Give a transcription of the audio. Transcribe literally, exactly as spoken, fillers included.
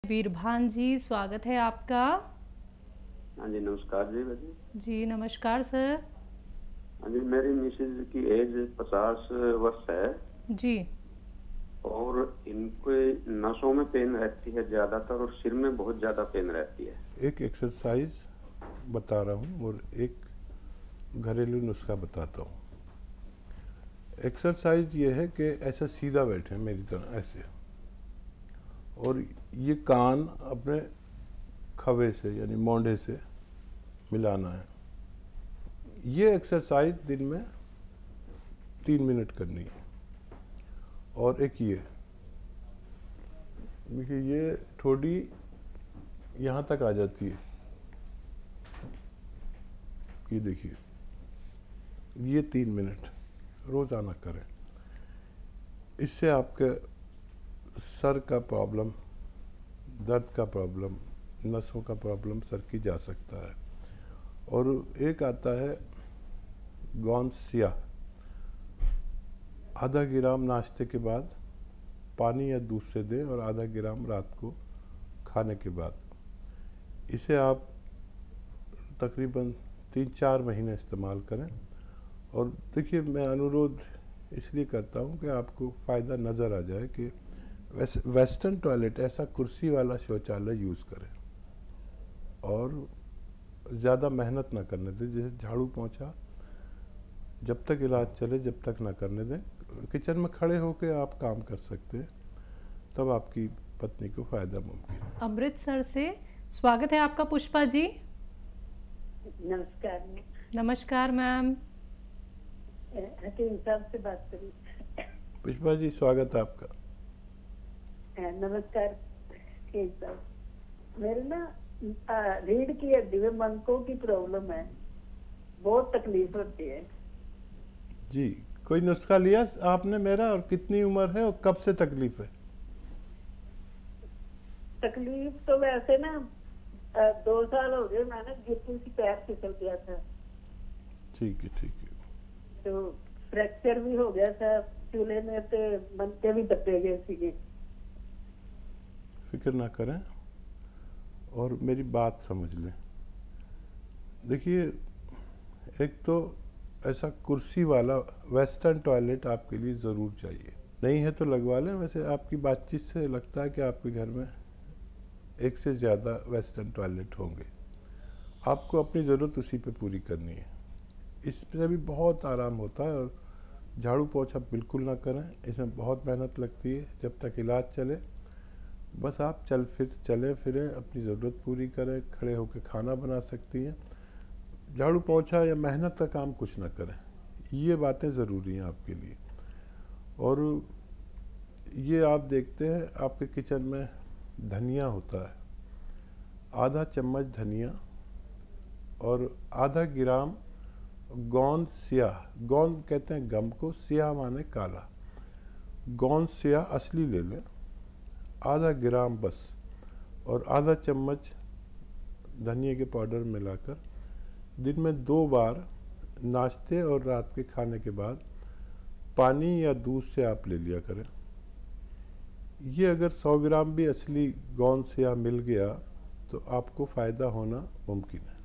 वीरभान जी, स्वागत है आपका। हाँ जी, नमस्कार जी भाजी। जी नमस्कार सर। हाँ जी, मेरी मिसेज की एज पचास वर्ष है जी। और इनके नसों में पेन रहती है ज्यादातर और सिर में बहुत ज्यादा पेन रहती है। एक एक्सरसाइज बता रहा हूँ और एक घरेलू नुस्खा बताता हूँ। एक्सरसाइज ये है कि ऐसा सीधा बैठे मेरी तरह ऐसे, और ये कान अपने खवे से यानी मोंढे से मिलाना है। ये एक्सरसाइज दिन में तीन मिनट करनी है। और एक ये देखिए, ये थोड़ी यहाँ तक आ जाती है, ये देखिए, ये तीन मिनट रोज़ाना करें। इससे आपके सर का प्रॉब्लम, दर्द का प्रॉब्लम, नसों का प्रॉब्लम सर की जा सकता है। और एक आता है गौंसिया, आधा ग्राम नाश्ते के बाद पानी या दूध से दें और आधा ग्राम रात को खाने के बाद। इसे आप तकरीबन तीन चार महीने इस्तेमाल करें। और देखिए, मैं अनुरोध इसलिए करता हूँ कि आपको फ़ायदा नज़र आ जाए कि वेस, वेस्टर्न टॉयलेट, ऐसा कुर्सी वाला शौचालय यूज़ करें और ज़्यादा मेहनत ना करने दें। जैसे झाड़ू पोंछा जब तक इलाज चले जब तक ना करने दें। किचन में खड़े होकर आप काम कर सकते हैं, तब आपकी पत्नी को फ़ायदा मुमकिन है। अमृतसर से स्वागत है आपका पुष्पा जी। नमस्कार। नमस्कार मैम। हकीम साहब से बात करी। पुष्पा जी, स्वागत है आपका। नमस्कार हकीम साहब, मेरे ना रीढ़ की हड्डी में मनकों की प्रॉब्लम है, बहुत तकलीफ होती है जी। कोई नुस्खा लिया आपने मेरा? और कितनी उम्र है और कब से तकलीफ है? तकलीफ तो वैसे ना दो साल हो गए, मैंने गिरती सी पैर फिसल गया था। ठीक है, ठीक है। तो फ्रैक्चर भी हो गया था, चूल्हे में पे मनके भी दबे गए थे। फिक्र ना करें और मेरी बात समझ लें। देखिए, एक तो ऐसा कुर्सी वाला वेस्टर्न टॉयलेट आपके लिए ज़रूर चाहिए। नहीं है तो लगवा लें। वैसे आपकी बातचीत से लगता है कि आपके घर में एक से ज़्यादा वेस्टर्न टॉयलेट होंगे। आपको अपनी ज़रूरत उसी पे पूरी करनी है। इससे भी बहुत आराम होता है। और झाड़ू पोंछा बिल्कुल ना करें, इसमें बहुत मेहनत लगती है। जब तक इलाज चले बस आप चल फिर चलें फिरें, अपनी ज़रूरत पूरी करें, खड़े होकर खाना बना सकती हैं। झाड़ू पोंछा या मेहनत का काम कुछ ना करें। ये बातें ज़रूरी हैं आपके लिए। और ये आप देखते हैं आपके किचन में धनिया होता है, आधा चम्मच धनिया और आधा ग्राम गोंद स्याह, गोंद कहते हैं गम को, स्याह माने काला, गोंद स्याह असली ले लें, आधा ग्राम बस। और आधा चम्मच धनिया के पाउडर मिलाकर दिन में दो बार नाश्ते और रात के खाने के बाद पानी या दूध से आप ले लिया करें। ये अगर सौ ग्राम भी असली गोंद स्याह मिल गया तो आपको फ़ायदा होना मुमकिन है।